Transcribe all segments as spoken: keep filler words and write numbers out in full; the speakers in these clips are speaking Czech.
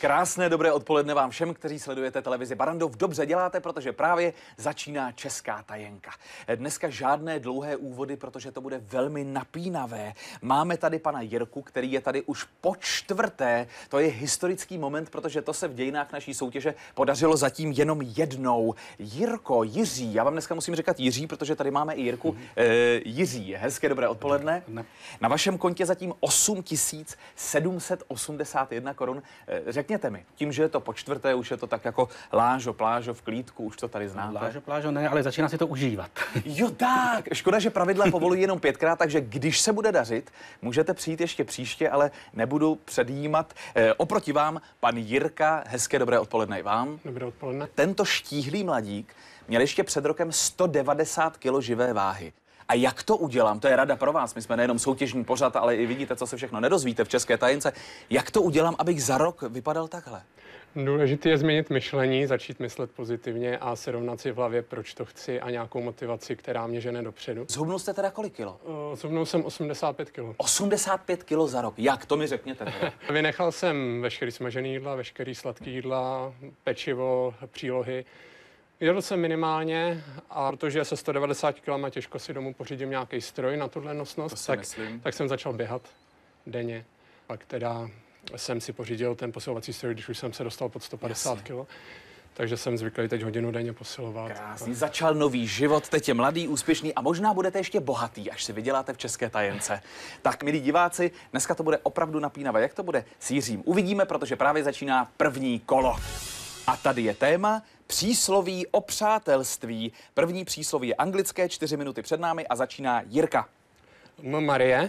Krásné dobré odpoledne vám všem, kteří sledujete televizi Barrandov. Dobře děláte, protože právě začíná Česká tajenka. Dneska žádné dlouhé úvody, protože to bude velmi napínavé. Máme tady pana Jirku, který je tady už po čtvrté. To je historický moment, protože to se v dějinách naší soutěže podařilo zatím jenom jednou. Jirko, Jiří, já vám dneska musím říkat Jiří, protože tady máme i Jirku. Mm. E, Jiří, hezké dobré odpoledne. Ne. Na vašem kontě zatím osm tisíc sedm set osmdesát jedna korun. E, Řekněte mi, tím, že je to po čtvrté, už je to tak jako lážo, plážo v klídku, už to tady znáte. Lážo, plážo ne, ale začíná si to užívat. Jo tak, škoda, že pravidla povolují jenom pětkrát, takže když se bude dařit, můžete přijít ještě příště, ale nebudu předjímat. E, oproti vám, pan Jirka, hezké dobré odpoledne i vám. Dobré odpoledne. Tento štíhlý mladík měl ještě před rokem sto devadesát kilo živé váhy. A jak to udělám? To je rada pro vás. My jsme nejenom soutěžní pořad, ale i vidíte, co se všechno nedozvíte v České tajence. Jak to udělám, abych za rok vypadal takhle? Důležité je změnit myšlení, začít myslet pozitivně a srovnat si v hlavě, proč to chci a nějakou motivaci, která mě žene dopředu. Zhubnul jste teda kolik kilo? Uh, zhubnul jsem osmdesát pět kilo. osmdesát pět kilo za rok. Jak? To mi řekněte. Vynechal jsem veškerý smažený jídla, veškerý sladký jídla, pečivo, přílohy. Jedl jsem minimálně, a protože se sto devadesát kilama těžko si domů pořídím nějaký stroj na tuhle nosnost, tak, tak jsem začal běhat denně. Pak teda jsem si pořídil ten posilovací stroj, když už jsem se dostal pod sto padesát kilo. Takže jsem zvyklý teď hodinu denně posilovat. Krásný. Začal nový život, teď je mladý, úspěšný a možná budete ještě bohatý, až si vyděláte v České tajence. Tak, milí diváci, dneska to bude opravdu napínavé. Jak to bude s Jiřím? Uvidíme, protože právě začíná první kolo. A tady je téma přísloví o přátelství. První přísloví je anglické, čtyři minuty před námi a začíná Jirka. M. Marie.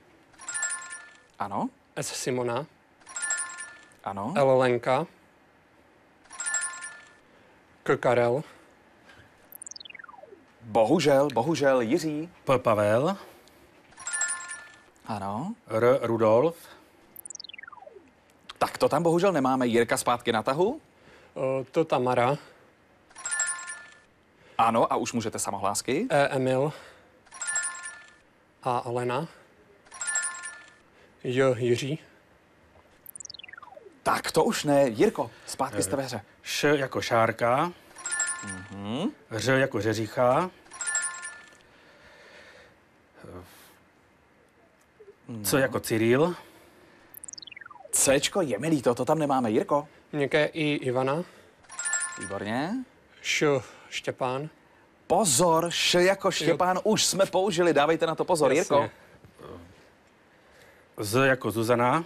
Ano. S. Simona. Ano. L. Lenka. K. Karel. Bohužel, bohužel, Jiří. P. Pavel. Ano. R. Rudolf. Tak to tam bohužel nemáme. Jirka zpátky na tahu. O, to Tamara. Ano, a už můžete samohlásky. E. Emil. A. Alena. J. Jiří. Tak to už ne. Jirko, zpátky jste ve hře. Š jako Šárka. Mhm. Ř jako Řeřicha. C jako Cyril. Cčko je mi líto, to tam nemáme. Jirko. Měkké I. Ivana. Výborně. Š. Štěpán. Pozor, Š jako Štěpán, jo. Už jsme použili, dávejte na to pozor. Jasně. Jirko. Z jako Zuzana.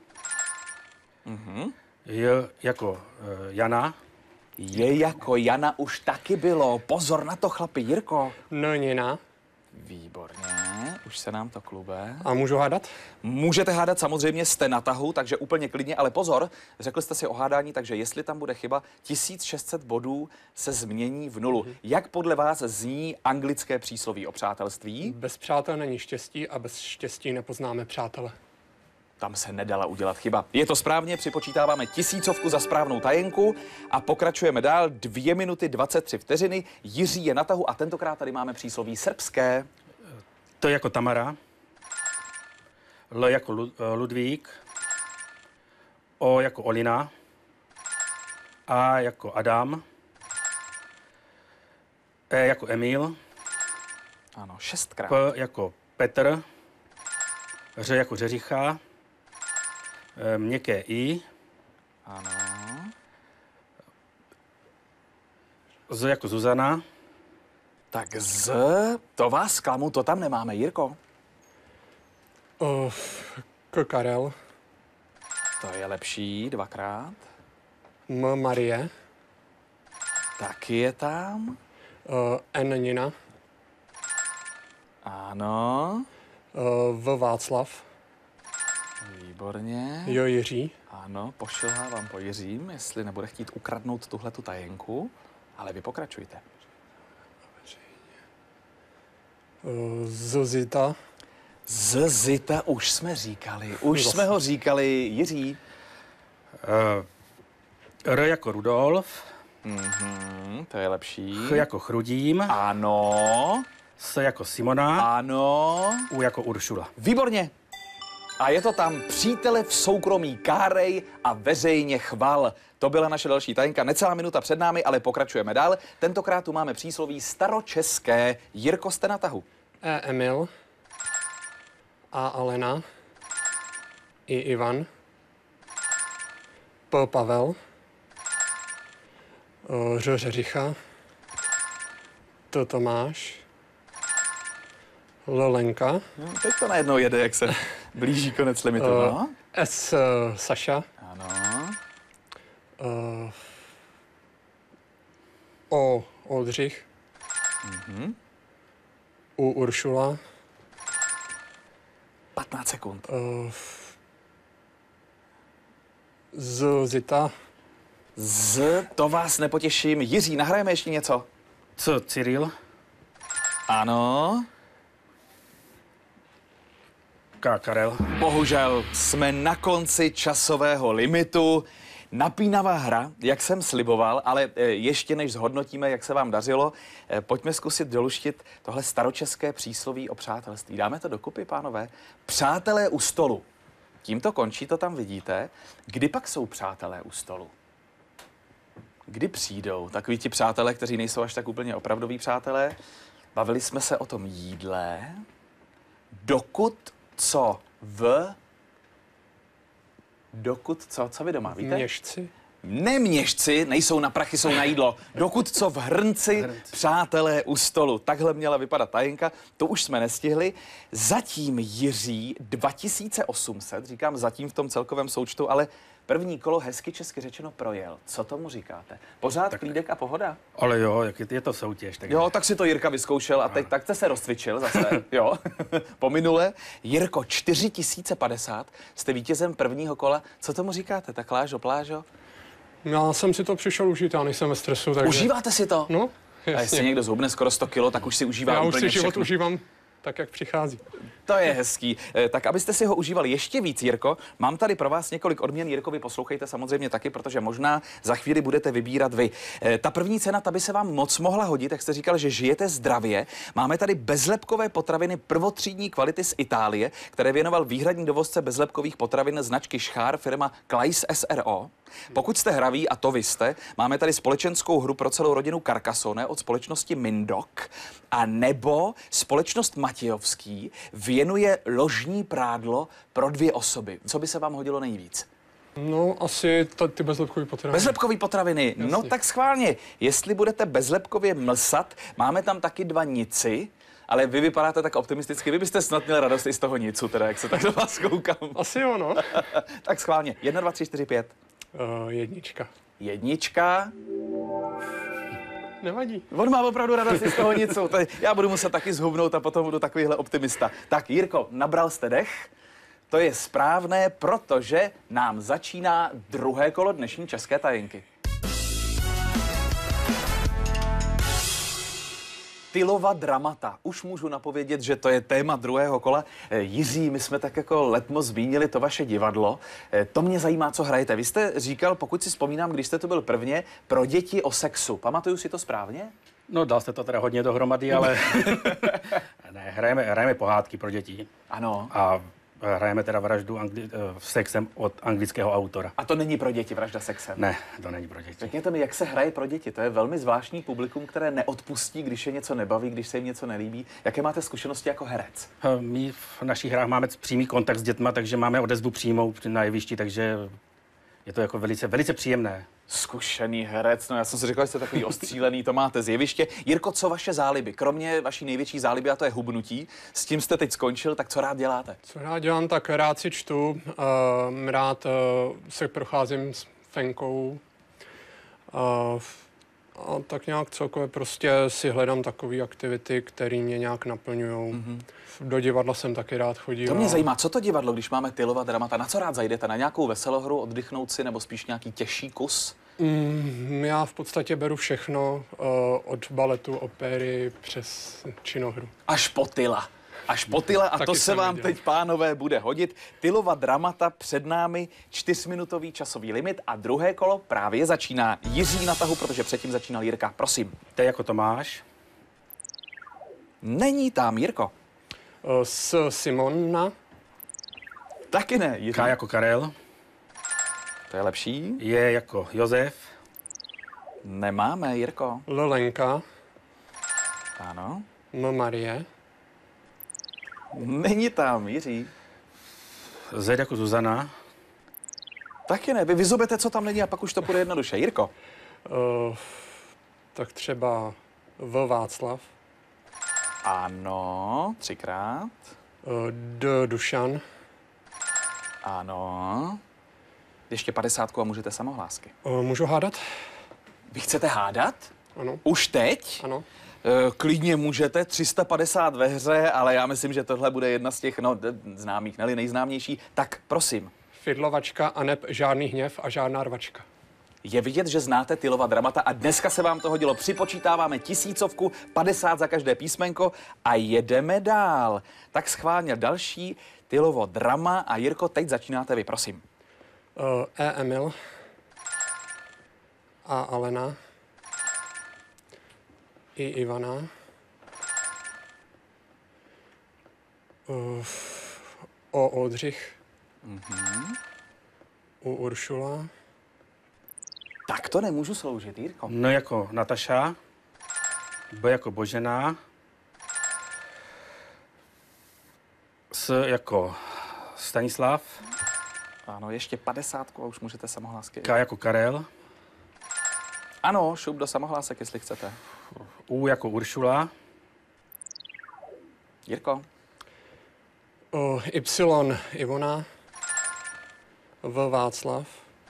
Mhm. J jako uh, Jana. Je jako Jana už taky bylo. Pozor na to, chlapi. Jirko. No, Nina. Výborně, už se nám to klube. A můžu hádat? Můžete hádat, samozřejmě jste na tahu, takže úplně klidně, ale pozor, řekl jste si o hádání, takže jestli tam bude chyba, tisíc šest set bodů se změní v nulu. Mm-hmm. Jak podle vás zní anglické přísloví o přátelství? Bez přátel není štěstí a bez štěstí nepoznáme přátele. Tam se nedala udělat chyba. Je to správně, připočítáváme tisícovku za správnou tajenku a pokračujeme dál. Dvě minuty dvacet tři vteřiny. Jiří je na tahu a tentokrát tady máme přísloví srbské. T jako Tamara. L jako Ludvík. O jako Olina. A jako Adam. E jako Emil. Ano, šestkrát. P jako Petr. Ř jako Řeřicha. Měkké I. Ano. Z jako Zuzana. Tak Z, to vás zklamu, to tam nemáme, Jirko. O, K. Karel. To je lepší, dvakrát. M. Marie. Taky je tam. O, N. Nina. Ano. O, V. Václav. Výborně. Jo. Jiří. Ano, pošilhávám po Jiřím, jestli nebude chtít ukradnout tuhletu tajenku, ale vy pokračujte. O, Z. Zita. Z Zita už jsme říkali, už jsme ho říkali, Jiří. Uh, R jako Rudolf. Mhm, to je lepší. Ch jako Chrudím. Ano. S jako Simona. Ano. U jako Uršula. Výborně. A je to tam přítele v soukromí kárej a veřejně chval. To byla naše další tajenka. Necelá minuta před námi, ale pokračujeme dál. Tentokrát tu máme přísloví staročeské. Jirko, jste na tahu. E. Emil. A. Alena. I. Ivan. P. Pavel. Ř. Řeřicha. T. Tomáš. L. Lenka. No, teď to najednou jede, jak se blíží konec limitu. Uh, No? S. Saša. Ano. Uh, o. Oldřich. Mhm. U. Uršula. patnáct sekund. Uh, z. Zita. Z, to vás nepotěším. Jiří, nahrajeme ještě něco? C. Cyril. Ano. K. Karel. Bohužel jsme na konci časového limitu. Napínavá hra, jak jsem sliboval, ale ještě než zhodnotíme, jak se vám dařilo, pojďme zkusit doluštit tohle staročeské přísloví o přátelství. Dáme to dokupy, pánové? Přátelé u stolu. Tím to končí, to tam vidíte. Kdy pak jsou přátelé u stolu? Kdy přijdou takoví ti přátelé, kteří nejsou až tak úplně opravdoví přátelé? Bavili jsme se o tom jídle. Dokud co v... Dokud co? Co vy doma, víte? Měšci. Ne měšci, nejsou na prachy, jsou na jídlo. Dokud co v hrnci, Hrnci. přátelé u stolu. Takhle měla vypadat tajenka, to už jsme nestihli. Zatím Jiří dva tisíce osm set, říkám zatím v tom celkovém součtu, ale první kolo hezky česky řečeno projel. Co tomu říkáte? Pořád tak klídek a pohoda? Ale jo, jak je, je to soutěž. Tak Jo, tak si to Jirka vyzkoušel a teď tak jste se rozcvičil zase, jo, po minule. Jirko, čtyři tisíce padesát, jste vítězem prvního kola. Co tomu říkáte, tak Lážo, Plážo? Já jsem si to přišel užít, já nejsem ve stresu, takže... Užíváte si to? No, A jestli jasně. někdo zhubne skoro sto kilo, tak už si užívá Já už úplně si život všechno. užívám tak, jak přichází. To je hezký. Eh, Tak abyste si ho užívali ještě víc, Jirko, mám tady pro vás několik odměn. Jirkovi poslouchejte samozřejmě taky, protože možná za chvíli budete vybírat vy. Eh, Ta první cena, ta by se vám moc mohla hodit, jak jste říkal, že žijete zdravě. Máme tady bezlepkové potraviny prvotřídní kvality z Itálie, které věnoval výhradní dovozce bezlepkových potravin značky Schár firma Klais S R O. Pokud jste hraví, a to vy jste, máme tady společenskou hru pro celou rodinu Carcassonne od společnosti Mindok, a nebo společnost Matějovský věnuje ložní prádlo pro dvě osoby. Co by se vám hodilo nejvíc? No, asi ta, ty bezlepkové potraviny. Bezlepkové potraviny. No Jasně. tak schválně. Jestli budete bezlepkově mlsat, máme tam taky dva nici, ale vy vypadáte tak optimisticky. Vy byste snad měl radost i z toho nicu, teda jak se tak do vás koukám. Asi jo, no. Tak schválně. Jedna, dva, tři, čtyři, pět. Uh, jednička. Jednička. Nevadí. On má opravdu radost i z toho nicu. To je- Já budu muset taky zhubnout a potom budu takovýhle optimista. Tak Jirko, nabral jste dech. To je správné, protože nám začíná druhé kolo dnešní české tajenky. Tylova dramata. Už můžu napovědět, že to je téma druhého kola. Eh, Jiří, my jsme tak jako letmo zmínili to vaše divadlo. Eh, To mě zajímá, co hrajete. Vy jste říkal, pokud si vzpomínám, když jste to byl prvně, pro děti o sexu. Pamatuju si to správně? No, dal jste to teda hodně dohromady, ale ne, hrajeme, hrajeme pohádky pro děti. Ano. A hrajeme teda vraždu angli- eh, sexem od anglického autora. A to není pro děti vražda sexem. Ne, to není pro děti. Řekněte mi, jak se hraje pro děti. To je velmi zvláštní publikum, které neodpustí, když je něco nebaví, když se jim něco nelíbí. Jaké máte zkušenosti jako herec? Eh, My v našich hrách máme přímý kontakt s dětma, takže máme odezvu přímou na jevišti, takže je to jako velice, velice příjemné. Zkušený herec, no já jsem si říkal, že jste takový ostřílený, to máte z jeviště. Jirko, co vaše záliby? Kromě vaší největší záliby, a to je hubnutí, s tím jste teď skončil, tak co rád děláte? Co rád dělám, tak rád si čtu, uh, rád uh, se procházím s fenkou. Uh, a tak nějak celkově prostě si hledám takové aktivity, které mě nějak naplňují. Mm-hmm. Do divadla jsem taky rád chodil. To mě zajímá, co to divadlo, když máme Tylova dramata, na co rád zajdete? Na nějakou veselohru, oddychnout si, nebo spíš nějaký těžší kus? Mm, já v podstatě beru všechno, uh, od baletu, opery přes činohru. Až po Tyla. Až po Tyla, a Taky to se jsem vám viděl. teď, pánové, bude hodit. Tylova dramata před námi, čtyřminutový časový limit a druhé kolo právě začíná. Jiří na tahu, protože předtím začínal Jirka. Prosím. T jako Tomáš, Není tam, Jirko. Uh, s Simona, Taky ne. Jiří. K jako Karel. To je lepší. J jako Josef. Nemáme, Jirko. L Lenka. Ano. M Marie. Není tam, Jiří. Z jako Zuzana. Taky ne. Vy vyzobete, co tam není a pak už to bude jednoduše. Jirko. Uh, tak třeba V Václav. Ano, třikrát. Uh, D Dušan. Ano. Ještě padesátku a můžete samohlásky. Uh, můžu hádat? Vy chcete hádat? Ano. Už teď? Ano. E, klidně můžete, tři sta padesát ve hře, ale já myslím, že tohle bude jedna z těch, no, známých, ne nejznámější. Tak prosím. Fidlovačka a neb žádný hněv a žádná rvačka. Je vidět, že znáte Tylova dramata a dneska se vám to hodilo. Připočítáváme tisícovku, padesát za každé písmenko a jedeme dál. Tak schválně další Tylovo drama a Jirko, teď začínáte vy, prosím. Uh, E Emil. A Alena. I Ivana. Uh, o Oldřich. Mm-hmm. U Uršula. Tak to nemůžu sloužit, Jirko. N jako Nataša. B jako Božena. S jako Stanislav. Ano, ještě padesátku a už můžete samohlásky. K jako Karel. Ano, šup do samohlásek, jestli chcete. U jako Uršula. Jirko. Uh, Y Ivona. V Václav.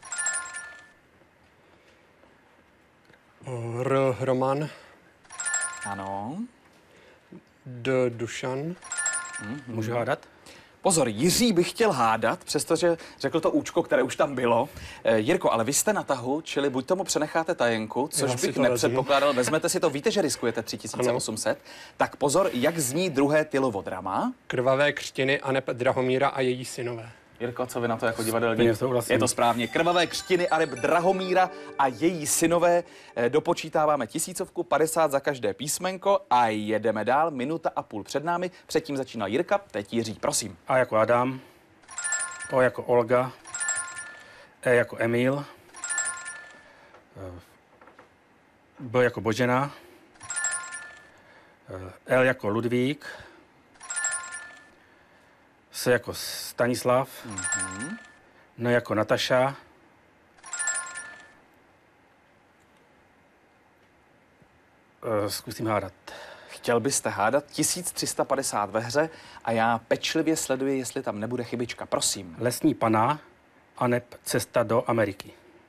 Uh, R Roman. Ano. D Dušan. Můžu hádat? Pozor, Jiří by chtěl hádat, přestože řekl to účko, které už tam bylo. E, Jirko, ale vy jste na tahu, čili buď tomu přenecháte tajenku, což Já si bych to nepředpokládal, vezmete si to, víte, že riskujete tři tisíce osm set. Tak pozor, jak zní druhé Tylovo drama. Krvavé křtiny a neb Drahomíra a její synové. Jirko, co vy na to jako divadelník? Úplně souhlasím. Je to správně. Krvavé křtiny a neb Drahomíra a její synové. E, dopočítáváme tisícovku, padesát za každé písmenko a jedeme dál. Minuta a půl před námi. Předtím začínal Jirka, teď Jiří, prosím. A jako Adam. O jako Olga. E jako Emil. B jako Božena. L jako Ludvík. S jako Stanislav. Mm-hmm. N jako Nataša. E, zkusím hádat. Chtěl byste hádat tisíc tři sta padesát ve hře a já pečlivě sleduji, jestli tam nebude chybička. Prosím. Lesní pana aneb Cesta do Ameriky.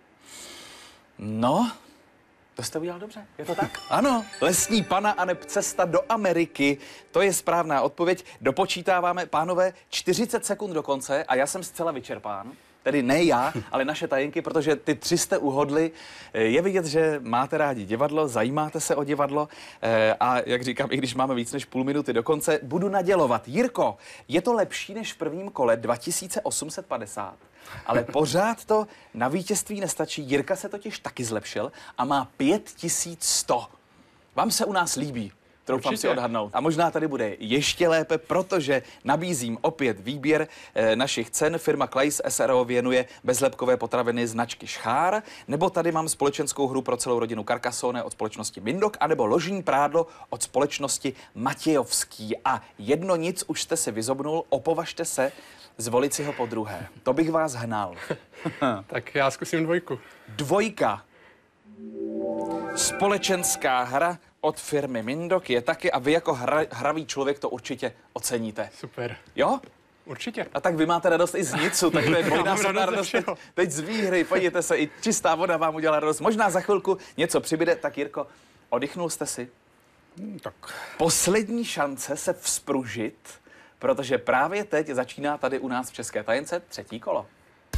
No, to jste udělal dobře, je to tak? Ano, Lesní pana aneb Cesta do Ameriky, to je správná odpověď. Dopočítáváme, pánové, čtyřicet sekund do konce a já jsem zcela vyčerpán. Tedy ne já, ale naše tajenky, protože ty tři jste uhodli. Je vidět, že máte rádi divadlo, zajímáte se o divadlo a jak říkám, i když máme víc než půl minuty do konce, budu nadělovat. Jirko, je to lepší než v prvním kole dva tisíce osm set padesát, ale pořád to na vítězství nestačí. Jirka se totiž taky zlepšil a má pět tisíc sto. Vám se u nás líbí? Troufám si odhadnout. A možná tady bude ještě lépe, protože nabízím opět výběr e, našich cen. Firma Klajs S R O věnuje bezlepkové potraviny značky Šchár, nebo tady mám společenskou hru pro celou rodinu Carcassonne od společnosti Mindok, anebo ložní prádlo od společnosti Matějovský. A jedno nic už jste si vyzobnul, opovažte se zvolit si ho po druhé. To bych vás hnal. Tak já zkusím dvojku. Dvojka. Společenská hra od firmy Mindok je taky a vy jako hra, hravý člověk to určitě oceníte. Super. Jo? Určitě. A tak vy máte radost i z nicu, tak to je dvojnásobná radost teď, teď z výhry. Podívejte se, i čistá voda vám udělá radost. Možná za chvilku něco přibyde. Tak Jirko, oddychnul jste si? Hmm, tak. Poslední šance se vzpružit, protože právě teď začíná tady u nás v České tajence třetí kolo.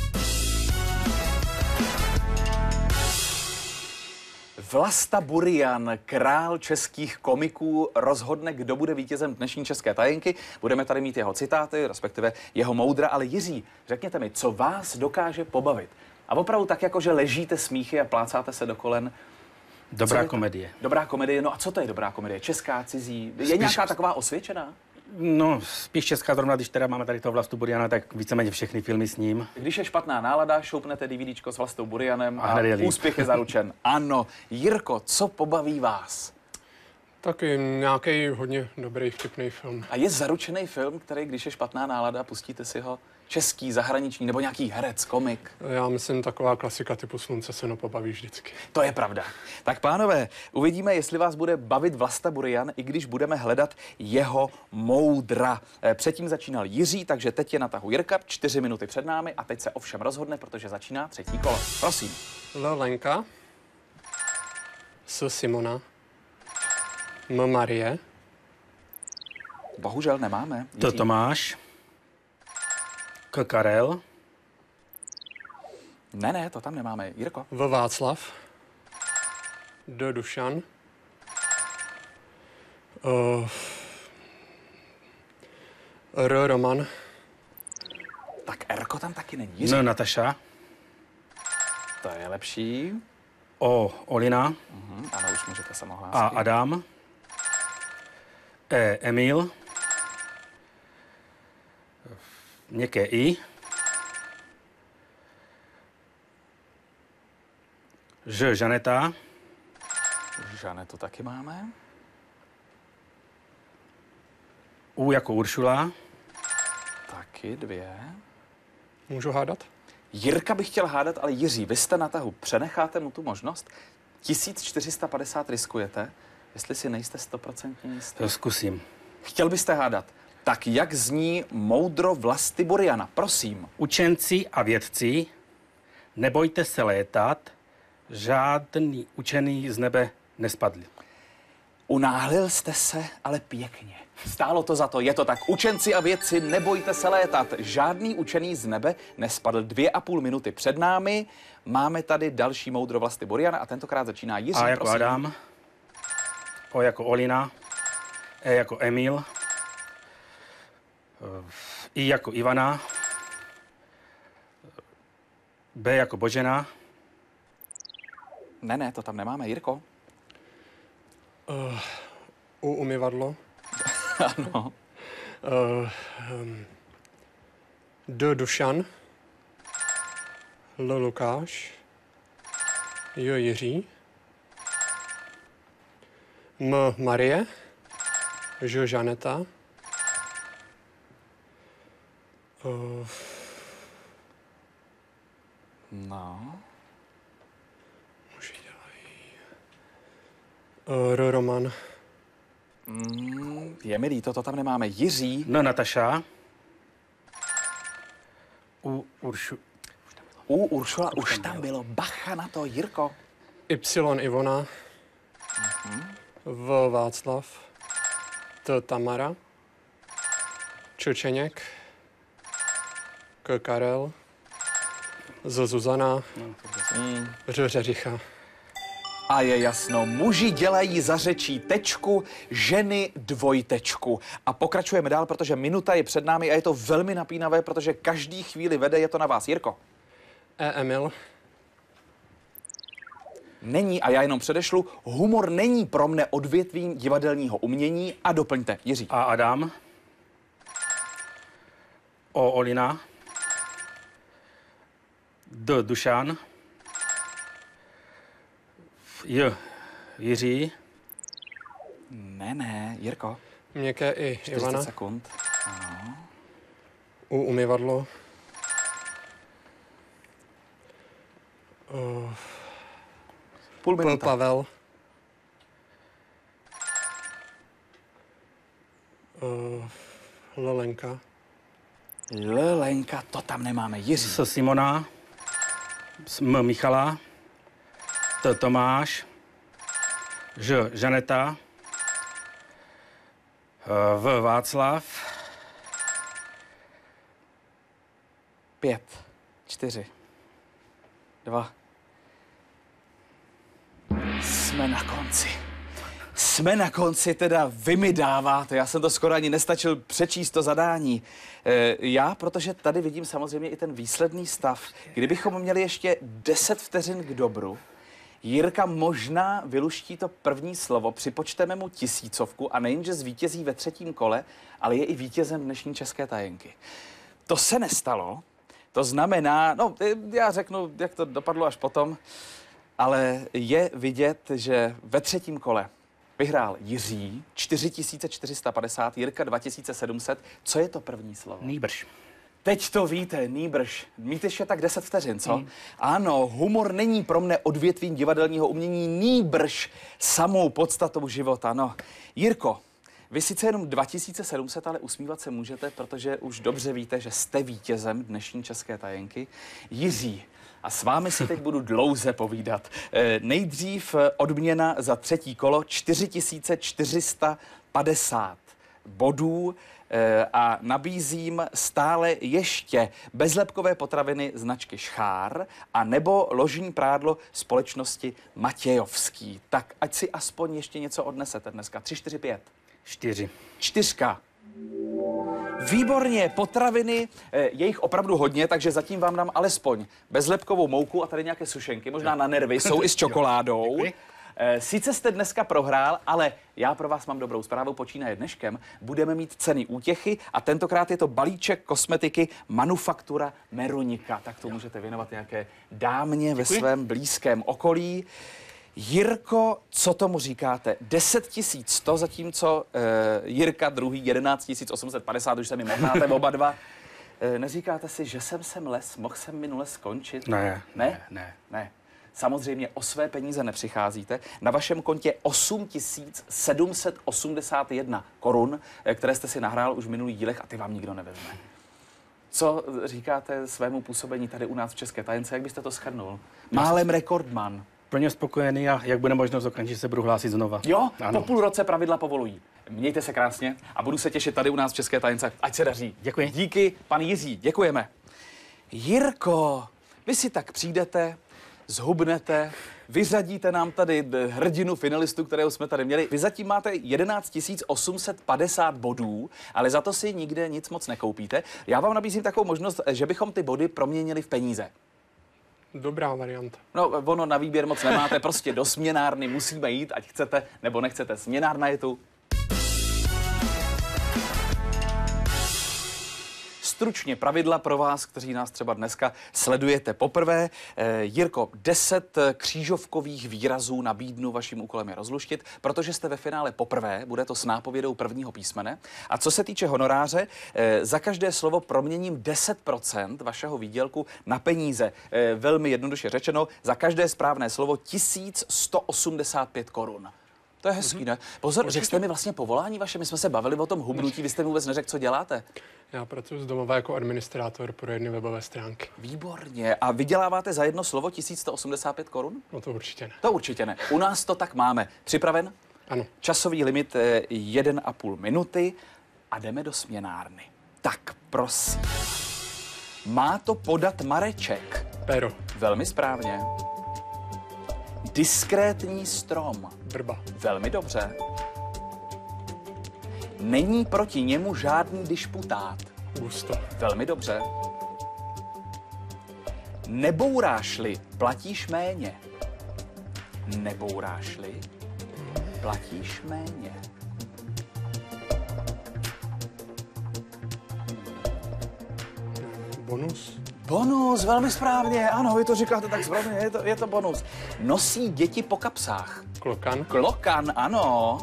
Vlasta Burian, král českých komiků, rozhodne, kdo bude vítězem dnešní České tajenky. Budeme tady mít jeho citáty, respektive jeho moudra, ale Jiří, řekněte mi, co vás dokáže pobavit? A opravdu tak, jako že ležíte smíchy a plácáte se do kolen. Dobrá je, komedie. Dobrá komedie, no a co to je dobrá komedie? Česká, cizí? Je Spíš, nějaká taková osvědčená? No, spíš česká zrovna, když teda máme tady toho Vlastu Buriana, tak víceméně všechny filmy s ním. Když je špatná nálada, šoupnete DVDčko s Vlastou Burianem a, A hned je líp. úspěch je zaručen. Ano. Jirko, co pobaví vás? Taky nějaký hodně dobrý, vtipný film. A je zaručený film, který, když je špatná nálada, pustíte si ho český, zahraniční nebo nějaký herec, komik? Já myslím, taková klasika typu Slunce se nepobaví vždycky. To je pravda. Tak pánové, uvidíme, jestli vás bude bavit Vlasta Burian, i když budeme hledat jeho moudra. Eh, Předtím začínal Jiří, takže teď je na tahu Jirka, čtyři minuty před námi a teď se ovšem rozhodne, protože začíná třetí kolo. Prosím. L. Lenka. S. Simona. M. Marie. Bohužel nemáme. T. Jiří. Tomáš. K. Karel. Ne, ne, to tam nemáme. Jirko. V. Václav. D. Dušan. Uh, R. Roman. Tak Erko tam taky není. Jiří. N. Nataša. To je lepší. O. Olina. Mhm, ano, už můžete se mohlásit. A. Adam. E. Emil. Měkké I. Ž. Žaneta. Žane, to taky máme. U jako Uršula. Taky dvě. Můžu hádat? Jirka bych chtěl hádat, ale Jiří, vy jste na tahu. Přenecháte mu tu možnost? tisíc čtyři sta padesát riskujete, jestli si nejste stoprocentně jistý. To zkusím. Chtěl byste hádat. Tak jak zní moudro Vlasty Buriana? Prosím. Učenci a vědci, nebojte se létat, žádný učený z nebe nespadl. Unáhlil jste se, ale pěkně. Stálo to za to, je to tak. Učenci a vědci, nebojte se létat. Žádný učený z nebe nespadl. Dvě a půl minuty před námi. Máme tady další moudro Vlasty Buriana a tentokrát začíná Jiří. A jako prosím. Adam, O jako Olina, E jako Emil, I jako Ivana, B jako Božena, Ne, ne, to tam nemáme. Jirko? Uh, U. Umyvadlo. Ano. Uh, um, D. Dušan. L. Lukáš. J. Jiří. M. Marie. Ž. Žaneta. Uh, No. muži dělají. Uh, R. Roman. Mm, je mi líto, to tam nemáme. Jiří? N. Nataša, U. Uršu, U Uršula už tam bylo. Bacha na to, Jirko. Y. Ivona. V. Václav. T. Tamara. Č. Čeněk. K. Karel. Z. Zuzana. Mm. Ř. Řeřicha. A je jasno, muži dělají za řečí tečku, ženy dvojtečku. A pokračujeme dál, protože minuta je před námi a je to velmi napínavé, protože každý chvíli vede, je to na vás. Jirko? E. Emil. Není, a já jenom předešlu, humor není pro mne odvětvím divadelního umění a doplňte. Jiří. A Adam, O Olina, D. Dušan, J. Jiří, Ne, ne, Jirko. Měkké I. čtyřicet Ivana. sekund. Ano. U. Umyvadlo. Uh, Půl P. minuta. Pavel. Uh, L. Lenka. Lenka, to tam nemáme. Jiří. S. Simona, S. M. Michala, T. Tomáš, Ž. Žaneta, V. Václav, Pět, čtyři, dva. Jsme na konci. Jsme na konci, teda vy mi dáváte. Já jsem to skoro ani nestačil přečíst to zadání. E, já, protože tady vidím samozřejmě i ten výsledný stav. Kdybychom měli ještě deset vteřin k dobru, Jirka možná vyluští to první slovo, připočteme mu tisícovku a nejenže zvítězí ve třetím kole, ale je i vítězem dnešní české tajenky. To se nestalo, to znamená, no já řeknu, jak to dopadlo až potom, ale je vidět, že ve třetím kole vyhrál Jiří čtyři tisíce čtyři sta padesát, Jirka dva tisíce sedm set. Co je to první slovo? Nýbrž. Teď to víte, nýbrž. Mít ještě tak deset vteřin, co? Mm. Ano, humor není pro mne odvětvím divadelního umění, nýbrž samou podstatou života. No, Jirko, vy sice jenom dva tisíce sedm set, ale usmívat se můžete, protože už dobře víte, že jste vítězem dnešní české tajenky. Jiří, a s vámi si teď budu dlouze povídat. E, nejdřív odměna za třetí kolo čtyři tisíce čtyři sta padesát bodů e, a nabízím stále ještě bezlepkové potraviny značky Šchár a nebo ložní prádlo společnosti Matějovský. Tak ať si aspoň ještě něco odnesete dneska. Tři, čtyři, pět. Čtyři. Čtyřka. Výborně, potraviny, je jich opravdu hodně, takže zatím vám dám alespoň bezlepkovou mouku a tady nějaké sušenky, možná na nervy, jsou i s čokoládou. Děkuji. Sice jste dneska prohrál, ale já pro vás mám dobrou zprávu, počínaje dneškem. Budeme mít ceny útěchy a tentokrát je to balíček kosmetiky Manufaktura Merunika. Tak to můžete věnovat nějaké dámě ve svém blízkém okolí. Jirko, co tomu říkáte? deset tisíc sto, zatímco uh, Jirka druhý jedenáct tisíc osm set padesát, už se mi mrnáte oba dva. Uh, neříkáte si, že jsem sem les, mohl jsem minule skončit? Ne, ne, ne, ne. ne. Samozřejmě o své peníze nepřicházíte. Na vašem kontě osm tisíc sedm set osmdesát jedna korun, které jste si nahrál už v minulých dílech a ty vám nikdo nevezme. Co říkáte svému působení tady u nás v České tajence? Jak byste to shrnul? Málem rekordman. Plně spokojený a jak bude možnost okamžitě se budu hlásit znova. Jo, ano. Po půl roce pravidla povolují. Mějte se krásně a budu se těšit tady u nás v České tajence. Ať se daří. Děkuji. Díky, pan Jiří, děkujeme. Jirko, vy si tak přijdete, zhubnete, vyřadíte nám tady hrdinu finalistů, kterého jsme tady měli. Vy zatím máte jedenáct tisíc osm set padesát bodů, ale za to si nikde nic moc nekoupíte. Já vám nabízím takovou možnost, že bychom ty body proměnili v peníze. Dobrá varianta. No, ono na výběr moc nemáte, prostě do směnárny musíme jít, ať chcete nebo nechcete. Směnárna je tu. Stručně pravidla pro vás, kteří nás třeba dneska sledujete poprvé. Eh, Jirko, deset křížovkových výrazů nabídnu, vaším úkolem je rozluštit, protože jste ve finále poprvé, bude to s nápovědou prvního písmene. A co se týče honoráře, eh, za každé slovo proměním deset procent vašeho výdělku na peníze. Eh, velmi jednoduše řečeno, za každé správné slovo tisíc sto osmdesát pět korun. To je hezký, ne? Pozor, řekl jste mi vlastně povolání vaše, my jsme se bavili o tom hubnutí, vy jste mi vůbec neřekl, co děláte. Já pracuji z domova jako administrátor pro jedny webové stránky. Výborně. A vyděláváte za jedno slovo tisíc sto osmdesát pět korun? No to určitě ne. To určitě ne. U nás to tak máme. Připraven? Ano. Časový limit je jeden a půl minuty a jdeme do směnárny. Tak prosím. Má to podat Mareček. Pero. Velmi správně. Diskrétní strom. Vrba. Velmi dobře. Není proti němu žádný disputát. Gusto. Velmi dobře. Nebouráš-li, platíš méně. Nebouráš-li, platíš méně. Bonus. Bonus, velmi správně. Ano, vy to říkáte tak správně, je to, je to bonus. Nosí děti po kapsách. Klokan. Klokan, ano.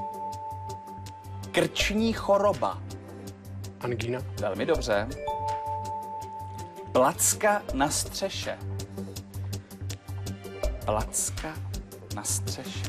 Krční choroba. Angína. Velmi dobře. Placka na střeše. Placka na střeše.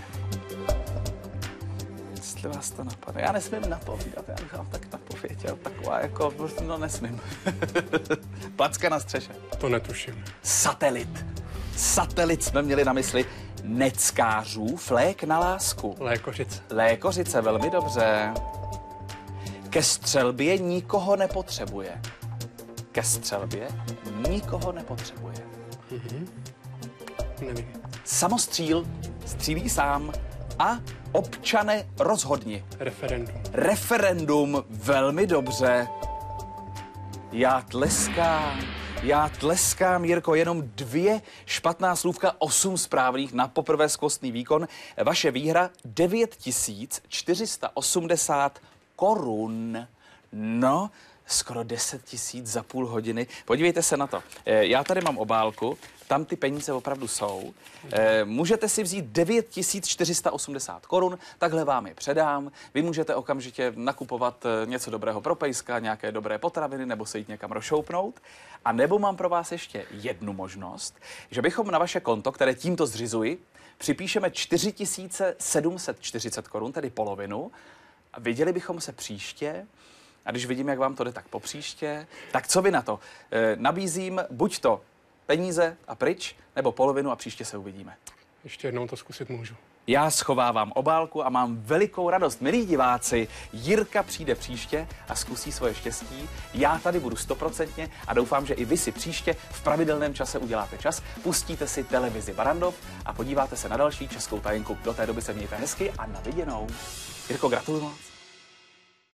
Jestli vás to napadne. Já nesmím napovídat, já bych vám tak napověděl. Taková jako, no nesmím. Placka na střeše. To netuším. Satelit. Satelit jsme měli na mysli. Neckářů flék na lásku. Lékořice. Lékořice, velmi dobře. Ke střelbě nikoho nepotřebuje. Ke střelbě nikoho nepotřebuje. Mhm. Nevím. Samostříl střílí sám a občane rozhodni. Referendum. Referendum, velmi dobře. Já tleskám, Já tleskám, Jirko, jenom dvě špatná slůvka, osm správných na poprvé skvostný výkon. Vaše výhra devět tisíc čtyři sta osmdesát korun. No, skoro deset tisíc za půl hodiny. Podívejte se na to. Já tady mám obálku, tam ty peníze opravdu jsou. Můžete si vzít devět tisíc čtyři sta osmdesát korun, takhle vám je předám. Vy můžete okamžitě nakupovat něco dobrého pro pejska, nějaké dobré potraviny, nebo se jít někam rozšoupnout. A nebo mám pro vás ještě jednu možnost, že bychom na vaše konto, které tímto zřizuji, připíšeme čtyři tisíce sedm set čtyřicet korun, tedy polovinu, a viděli bychom se příště. A když vidím, jak vám to jde tak po příště, tak co vy na to? E, nabízím buď to peníze a pryč, nebo polovinu a příště se uvidíme. Ještě jednou to zkusit můžu. Já schovávám obálku a mám velikou radost. Milí diváci, Jirka přijde příště a zkusí svoje štěstí. Já tady budu stoprocentně a doufám, že i vy si příště v pravidelném čase uděláte čas, pustíte si televizi Barrandov a podíváte se na další Českou tajenku. Do té doby se mějte hezky a na viděnou. Jirko, gratuluju moc.